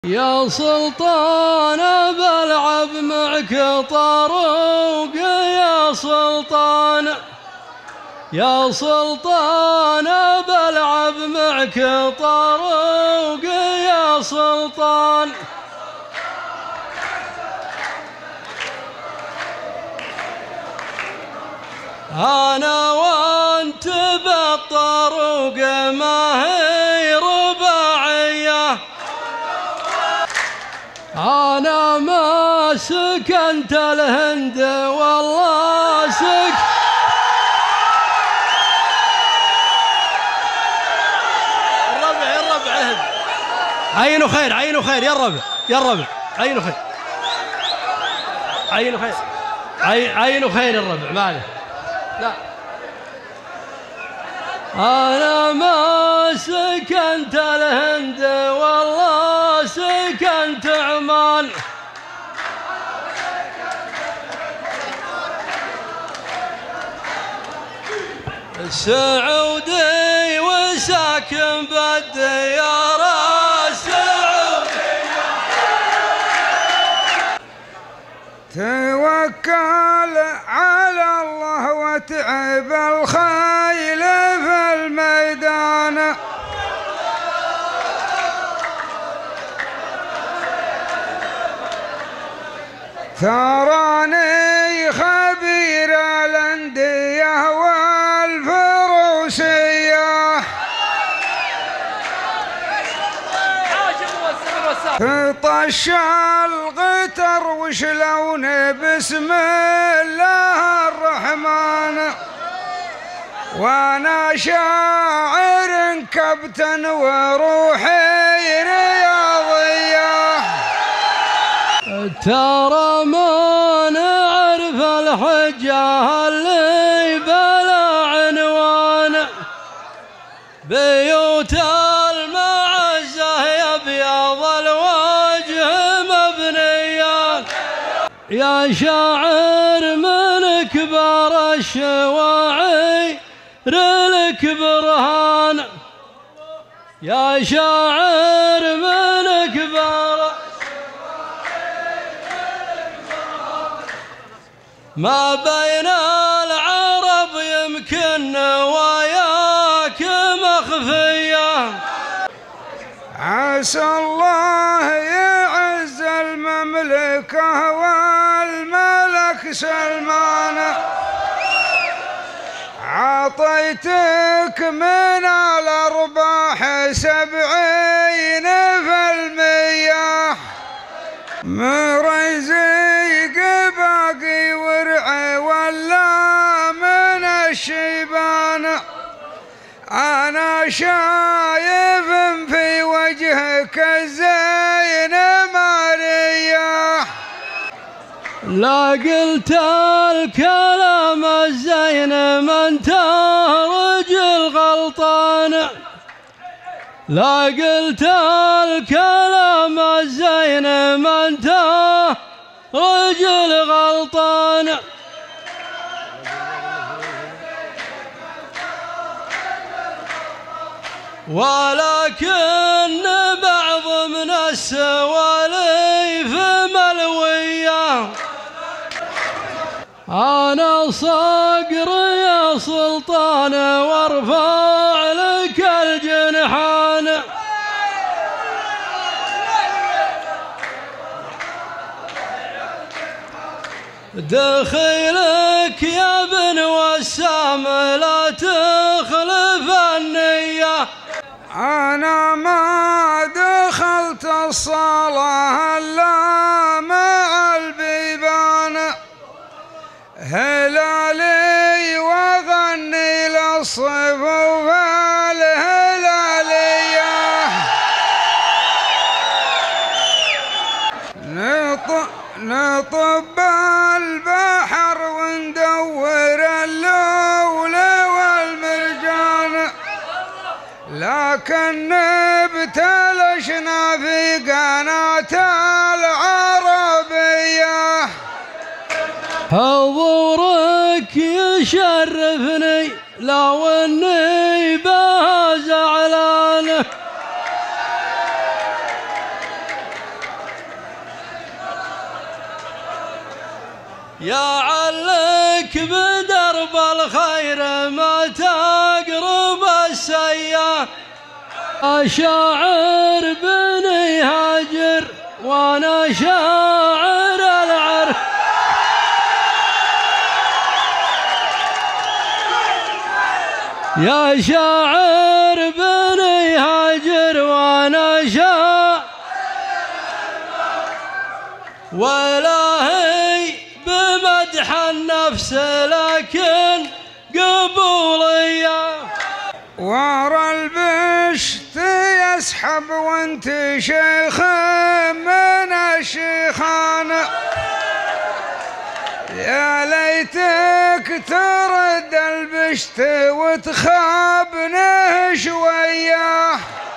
يا سلطان بلعب معك طاروق يا سلطان، يا سلطان بلعب معك طاروق يا سلطان. أنا وأنت بالطاروق ما هي رباعية، أنا ما سكنت الهند والله الربع الهند. عينه خير عينه خير يا الربع يا الربع، عينه خير عينه خير عينه خير الربع ماله. لا أنا ما سكنت الهند والله سكنت عمان، السعودي وساكن بالديار السعودية. توكل على الله وتعب الخيل في الميدان، تراني خبير الأندية والفروسية، طش الغتر وشلون بسم الله الرحمن، وانا شاعر كبتن وروحي رياضية. ترى ما نعرف الحجة اللي بلا عنوان، بيوت المعزة يا بياض الوجه مبنية، يا شاعر من كبار الشواعر لك برهان، يا شاعر من كبار ما بين العرب يمكن وياك مخفية. عسى الله يعز المملكة والملك سلمان، عطيتك من الأرباح 70%، مرزق باقي ورع ولا من الشيبان، أنا شايف في وجهك الزين مارية، لا قلت الكلام الزين من رجل غلطان، لا قلت الكلام الزين من رجل غلطان، ولكن بعض من السواليف ملوية، أنا صقر يا سلطان وارفع لك الجنحان، دخيلك يا ابن وسام لا تخلف النية، أنا ما دخلت الصلاة إلا مع البيبان، هلالي وغني للصفوف الهلالية، نطب البحر وندور اللؤلؤ والمرجان، لكن ابتلشنا في قناة العربية. حضورك يشرفني لو اني بها زعلان، يا علك بدرب الخير ما تقرب السياح. شاعر بني هاجر وانا شاعر العرف. يا شاعر بني هاجر وانا شاعر ولا هي بمدح النفس لكن قبولية. ورا البشت يسحب وانت شيخ من الشيخان، يا ليتك ترد البشت وتخابنه شويه.